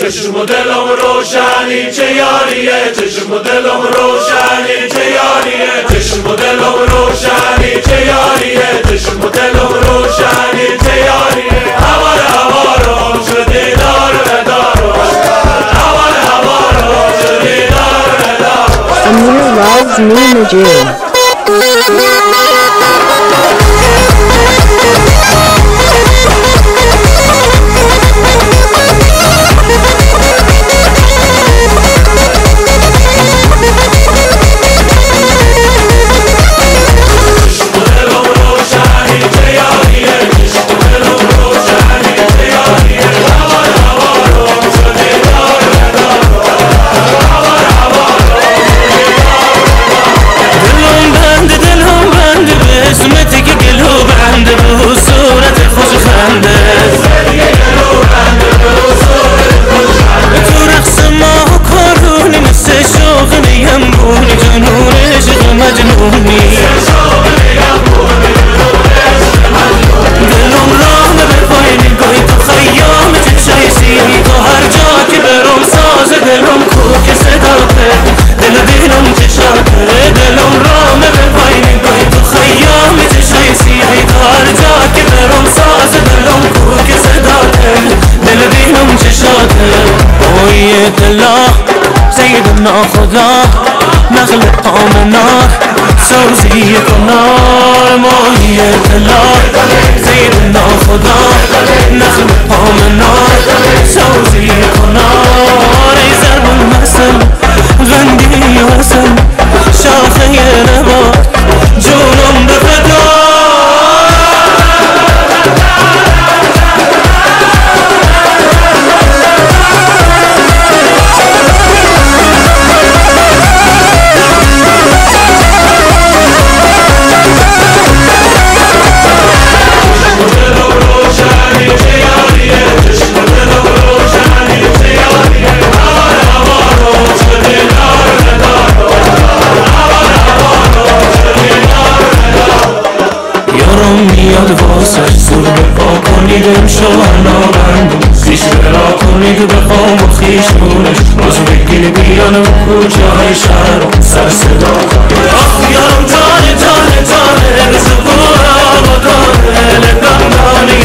چشم و دلم روشنی چه یاریه، چشم و دلم روشنی چه یاریه، چشم و دلم روشنی چه یاریه، چشم و دلم روشنی چه یاریه. هوارم شدی دار ندارم، هوارم شدی دار ندارم. Amir loves me Najib. سيدنا خدا نخلق منك سوزي كنار موية الله. سيدنا خدا نخلق منك سوزي كنار. زرب المسل غندي وسل شاخي نبات جونم بفدا. میاد واسش زور بپا کنید امشانا بندم خیش برا کنید بخوام و خیش مونش روز بگیر بیان و کوچه های شهرم سر صدا کنید. آخ یارم جانه جانه جانه رزقورا و دانه لگندانی